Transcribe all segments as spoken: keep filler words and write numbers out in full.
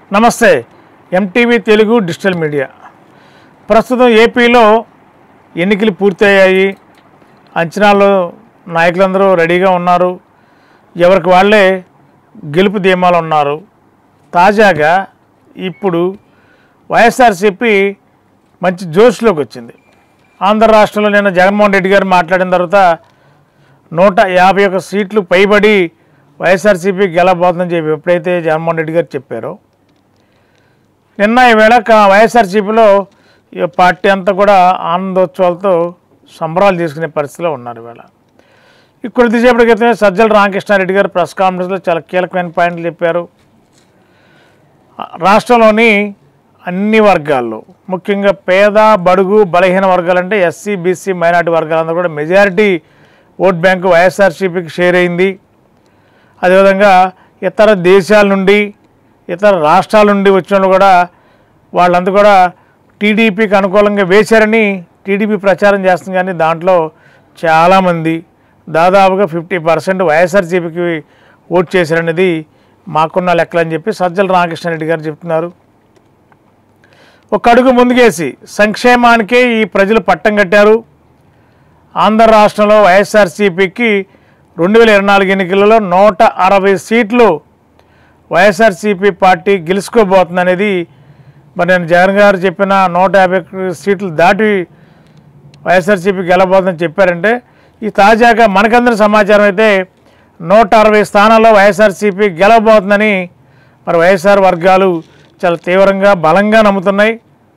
నమస్తే MTV Telugu digital media ప్రస్తుతం ఏపీలో ఎన్నికలు పూర్తయ్యాయి. అంచనాలు నాయకులందరూ రెడీగా ఉన్నారు. ఎవరికి వాళ్ళే గెలుపు ధీమాలు ఉన్నారు. తాజాగా ఇప్పుడు వైఎస్ఆర్సీపీ మంచి జోష్లోకి వచ్చింది. ఆంధ్ర రాష్ట్రంలో నిన్న జగన్మోహన్ రెడ్డి గారు మాట్లాడిన తర్వాత నూట యాభై ఒక్క సీట్లు పైబడి వైఎస్ఆర్సీపీ గెలవబోతుందని చెప్పి ఎప్పుడైతే జగన్మోహన్ రెడ్డి గారు చెప్పారో, నిన్న ఈవేళ వైఎస్ఆర్సీపీలో ఈ పార్టీ అంతా కూడా ఆనందోత్సవాలతో సంబరాలు చేసుకునే పరిస్థితిలో ఉన్నారు. ఈవేళ కొద్దిసేపటి క్రితమే సజ్జల రామకృష్ణారెడ్డి గారు ప్రెస్ కాన్ఫరెన్స్లో చాలా కీలకమైన పాయింట్లు చెప్పారు. రాష్ట్రంలోని అన్ని వర్గాల్లో, ముఖ్యంగా పేద బడుగు బలహీన వర్గాలంటే ఎస్సీ బీసీ మైనార్టీ వర్గాలందరూ కూడా మెజారిటీ ఓట్ బ్యాంకు వైఎస్ఆర్సీపీకి షేర్ అయింది. అదేవిధంగా ఇతర దేశాల నుండి ఇతర రాష్ట్రాల నుండి వచ్చిన వాళ్ళు కూడా వాళ్ళంతా కూడా టీడీపీకి అనుకూలంగా వేశారని టీడీపీ ప్రచారం చేస్తుంది. కానీ దాంట్లో చాలామంది దాదాపుగా ఫిఫ్టీ పర్సెంట్ వైఎస్ఆర్సీపీకి ఓట్ చేశారనేది మాకున్న లెక్కలని చెప్పి సజ్జల రామకృష్ణారెడ్డి గారు చెప్తున్నారు. ఒక అడుగు ముందుకేసి సంక్షేమానికే ఈ ప్రజలు పట్టం కట్టారు. ఆంధ్ర రాష్ట్రంలో వైఎస్ఆర్సీపీకి రెండు వేల ఇరవై నాలుగు ఎన్నికలలో నూట అరవై సీట్లు వైఎస్ఆర్సీపీ పార్టీ గెలుచుకోబోతుంది అనేది మరి నేను జగన్ గారు చెప్పిన నూట యాభై సీట్లు దాటి వైఎస్ఆర్సీపీ గెలవబోతుందని చెప్పారంటే, ఈ తాజాగా మనకందరి సమాచారం అయితే నూట అరవై స్థానాల్లో వైఎస్ఆర్సీపీ గెలవబోతుందని మరి వైఎస్ఆర్ వర్గాలు చాలా తీవ్రంగా బలంగా నమ్ముతున్నాయి.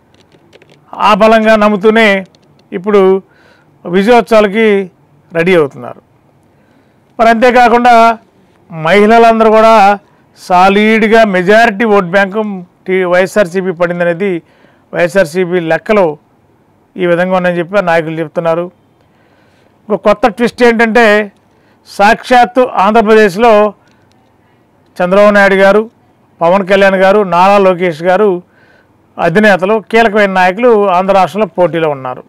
ఆ బలంగా నమ్ముతూనే ఇప్పుడు విజయోత్సవాలకి రెడీ అవుతున్నారు. మరి అంతేకాకుండా మహిళలందరూ కూడా సాలీడ్గా మెజారిటీ ఓట్ బ్యాంకు టీ వైఎస్ఆర్సీపీ పడిందనేది వైఎస్ఆర్సీపీ లెక్కలు ఈ విధంగా ఉన్నాయని చెప్పి నాయకులు చెప్తున్నారు. ఒక కొత్త ట్విస్ట్ ఏంటంటే, సాక్షాత్తు ఆంధ్రప్రదేశ్లో చంద్రబాబు నాయుడు గారు, పవన్ కళ్యాణ్ గారు, నారా లోకేష్ గారు అధినేతలు కీలకమైన నాయకులు ఆంధ్ర రాష్ట్రంలో పోటీలో ఉన్నారు.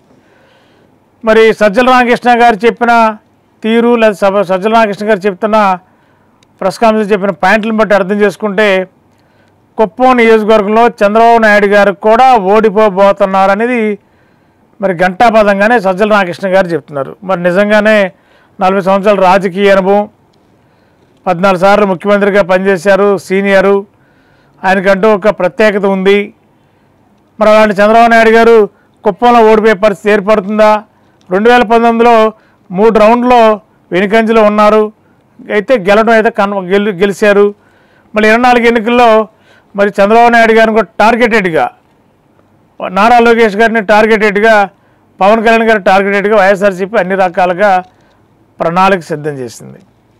మరి సజ్జల రామకృష్ణ గారు చెప్పిన తీరు లేదా సభ సజ్జల రామకృష్ణ గారు చెప్తున్న ప్రెస్ కాన్ఫరెన్స్ చెప్పిన పాయింట్లను బట్టి అర్థం చేసుకుంటే, కుప్పం నియోజకవర్గంలో చంద్రబాబు నాయుడు గారు కూడా ఓడిపోబోతున్నారనేది మరి ఘంటాపథంగానే సజ్జల రామకృష్ణ గారు చెప్తున్నారు. మరి నిజంగానే నలభై సంవత్సరాల రాజకీయ అనుభవం, పద్నాలుగు సార్లు ముఖ్యమంత్రిగా పనిచేశారు, సీనియరు, ఆయనకంటూ ఒక ప్రత్యేకత ఉంది. మరి అలాంటి చంద్రబాబు నాయుడు గారు కుప్పంలో ఓడిపోయే పరిస్థితి ఏర్పడుతుందా? రెండు వేల పంతొమ్మిదిలో మూడు రౌండ్లో వెనుకంజలో ఉన్నారు, అయితే గెలవడం అయితే కన్ గెలి గెలిచారు. మళ్ళీ ఇరవై నాలుగు ఎన్నికల్లో మరి చంద్రబాబు నాయుడు గారిని కూడా టార్గెటెడ్గా, నారా లోకేష్ గారిని టార్గెటెడ్గా, పవన్ కళ్యాణ్ గారి టార్గెటెడ్గా వైఎస్ఆర్సీపీ అన్ని రకాలుగా ప్రణాళిక సిద్ధం చేసింది.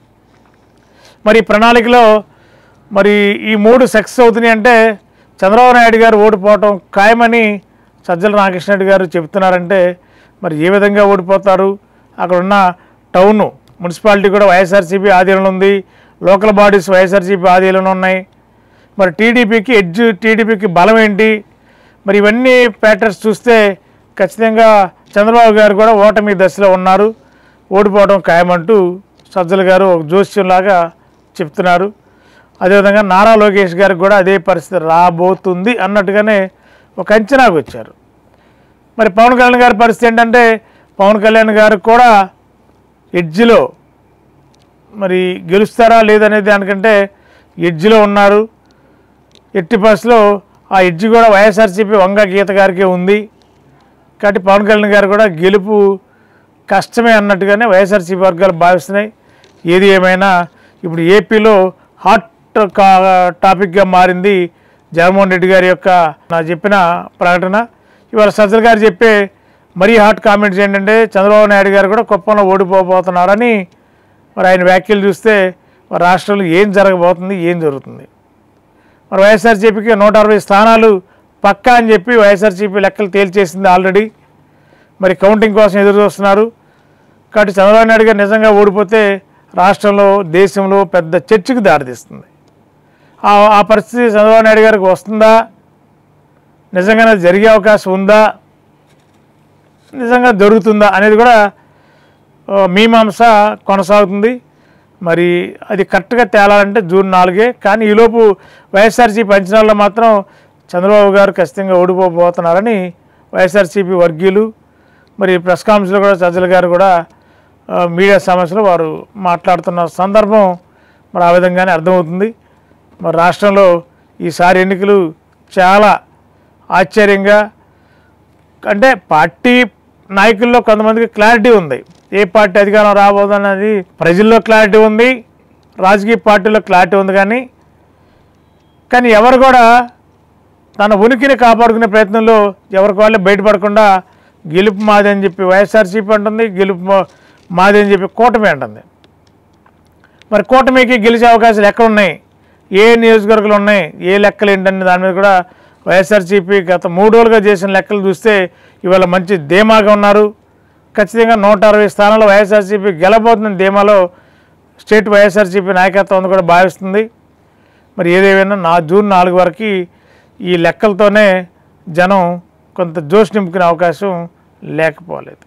మరి ఈ ప్రణాళికలో మరి ఈ మూడు సక్సెస్ అవుతున్నాయి అంటే చంద్రబాబు నాయుడు గారు ఓడిపోవటం ఖాయమని సజ్జల రామకృష్ణారెడ్డి గారు చెప్తున్నారంటే, మరి ఏ విధంగా ఓడిపోతారు? అక్కడ ఉన్న టౌన్ మున్సిపాలిటీ కూడా వైఎస్ఆర్సీపీ ఆధీనంలో ఉంది, లోకల్ బాడీస్ వైఎస్ఆర్సీపీ ఆధీనంలో ఉన్నాయి. మరి టీడీపీకి ఎడ్జ్, టీడీపీకి బలం ఏంటి? మరి ఇవన్నీ ప్యాటర్న్స్ చూస్తే ఖచ్చితంగా చంద్రబాబు గారు కూడా ఓటమి దశలో ఉన్నారు, ఓడిపోవడం ఖాయమంటూ సజ్జల గారు ఒక జోస్యంలాగా చెప్తున్నారు. అదేవిధంగా నారా లోకేష్ గారికి కూడా అదే పరిస్థితి రాబోతుంది అన్నట్టుగానే ఒక అంచనాకు వచ్చారు. మరి పవన్ కళ్యాణ్ గారి పరిస్థితి ఏంటంటే, పవన్ కళ్యాణ్ గారు కూడా ఎడ్జ్లో మరి గెలుస్తారా లేదనేది దానికంటే ఎడ్జ్లో ఉన్నారు. ఎట్టి పరిస్థితిలో ఆ ఎడ్జ్ కూడా వైఎస్ఆర్సీపీ వంగ గీత గారికే ఉంది. కాబట్టి పవన్ కళ్యాణ్ గారు కూడా గెలుపు కష్టమే అన్నట్టుగానే వైఎస్ఆర్సీపీ వర్గాలు భావిస్తున్నాయి. ఏది ఏమైనా ఇప్పుడు ఏపీలో హాట్ టాపిక్గా మారింది జగన్మోహన్ రెడ్డి గారి యొక్క నా చెప్పిన ప్రకటన. ఇవాళ సజ్జల గారు చెప్పే మరీ హాట్ కామెంట్స్ ఏంటంటే, చంద్రబాబు నాయుడు గారు కూడా కుప్పంలో ఓడిపోబోతున్నారని మరి ఆయన వ్యాఖ్యలు చూస్తే మరి రాష్ట్రంలో ఏం జరగబోతుంది, ఏం జరుగుతుంది? మరి వైఎస్ఆర్సీపీకి నూట అరవై స్థానాలు పక్కా అని చెప్పి వైఎస్ఆర్సీపీ లెక్కలు తేల్చేసింది ఆల్రెడీ. మరి కౌంటింగ్ కోసం ఎదురు చూస్తున్నారు. కాబట్టి చంద్రబాబు నాయుడు గారు నిజంగా ఓడిపోతే రాష్ట్రంలో, దేశంలో పెద్ద చర్చకు దారితీస్తుంది. ఆ పరిస్థితి చంద్రబాబు నాయుడు గారికి వస్తుందా? నిజంగానే జరిగే అవకాశం ఉందా? నిజంగా జరుగుతుందా అనేది కూడా మీమాంస కొనసాగుతుంది. మరి అది కరెక్ట్గా తేలాలంటే జూన్ నాలుగే. కానీ ఈలోపు వైఎస్ఆర్సీపీ అంచనాల్లో మాత్రం చంద్రబాబు గారు ఖచ్చితంగా ఓడిపోబోతున్నారని వైఎస్ఆర్సీపీ వర్గీయులు మరి ప్రెస్ కాన్ఫరెన్స్లో కూడా సజ్జల గారు కూడా మీడియా సమస్యలు వారు మాట్లాడుతున్న సందర్భం మరి ఆ విధంగానే అర్థమవుతుంది. మరి రాష్ట్రంలో ఈసారి ఎన్నికలు చాలా ఆశ్చర్యంగా, అంటే పార్టీ నాయకుల్లో కొంతమందికి క్లారిటీ ఉంది, ఏ పార్టీ అధికారం రాబోదన్నది ప్రజల్లో క్లారిటీ ఉంది, రాజకీయ పార్టీలో క్లారిటీ ఉంది. కానీ కానీ ఎవరు కూడా తన ఉనికిని కాపాడుకునే ప్రయత్నంలో ఎవరికి వాళ్ళే బయటపడకుండా గెలుపు మాది అని చెప్పి వైఎస్ఆర్సీపీ అంటుంది, గెలుపు మాది అని చెప్పి కూటమి అంటుంది. మరి కూటమికి గెలిచే అవకాశాలు ఎక్కడ ఉన్నాయి, ఏ నియోజకవర్గాలు ఉన్నాయి, ఏ లెక్కలు ఏంటనే దాని మీద కూడా వైఎస్ఆర్సీపీ గత మూడు రోజులుగా చేసిన లెక్కలు చూస్తే ఇవాళ మంచి ధీమాగా ఉన్నారు. ఖచ్చితంగా నూట అరవై స్థానాల్లో వైఎస్ఆర్సీపీ గెలబోతున్న ధీమాలో స్టేట్ వైఎస్ఆర్సీపీ నాయకత్వం కూడా భావిస్తుంది. మరి ఏదేమైనా నా జూన్ నాలుగు వరకు ఈ లెక్కలతోనే జనం కొంత జోష్ నింపుకునే అవకాశం లేకపోలేదు.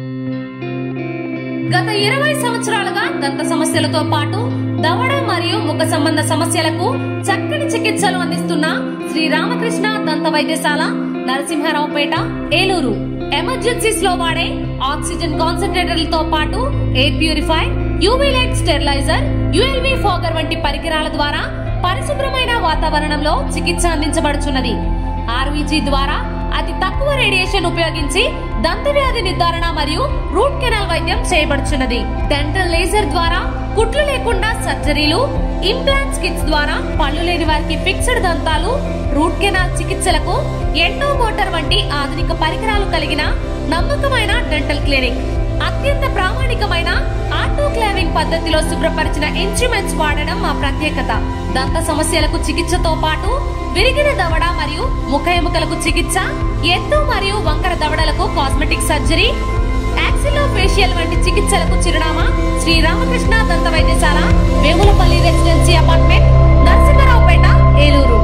గత ఇరవై సంవత్సరాలుగా దంత సమస్యలతో పాటు దవడ మరియు ముఖ సంబంధ సమస్యలకు చక్కని చికిత్సలు అందిస్తున్న శ్రీ రామకృష్ణ దంత వైద్యశాల, నరసింహారావుపేట, ఏలూరు. ఎమర్జెన్సీస్ లో వాడే ఆక్సిజన్ కాన్సంట్రేటర్లతో పాటు air purify, UV light steriliser, ULV fogger వంటి పరికరాల ద్వారా పరిశుభ్రమైన వాతావరణంలో చికిత్స అందించబడుచున్నది. ఆర్వీజీ ద్వారా అతి తక్కువ రేడియేషన్ ఉపయోగించి దంత వ్యాధి నిర్ధారణ మరియు రూట్ కెనాల్ వైద్యం చేయబడుచున్నది. డెంటల్ లేజర్ ద్వారా కుట్లు లేకుండా సర్జరీలు, ఇంప్లాంట్స్ కిట్స్ ద్వారా పళ్ళు లేని వారికి ఫిక్స్డ్ దంతాలు, రూట్ కెనాల్ చికిత్సలకు ఎండో మోటార్ వంటి ఆధునిక పరికరాలు కలిగిన నమ్మకమైన డెంటల్ క్లినిక్. అత్యంత ప్రామాణికమైన ఆటోక్లావింగ్ పద్ధతిలో శుభ్రపరిచిన ఇన్స్ట్రుమెంట్స్ వాడడం మా ప్రత్యేకత. దంత సమస్యలకు చికిత్సతో పాటు విరిగిన దవడ మరియు ముఖ ఎముకలకు చికిత్స, ఎత్తు మరియు వంకర దవడలకు కాస్మెటిక్ సర్జరీ, యాక్సిలోఫేషియల్ వంటి చికిత్సలకు చిరునామా శ్రీ రామకృష్ణ దంత వైద్యశాల, వేములపల్లి రెసిడెన్సీ అపార్ట్మెంట్, నరసింహారావుపేట, ఏలూరు.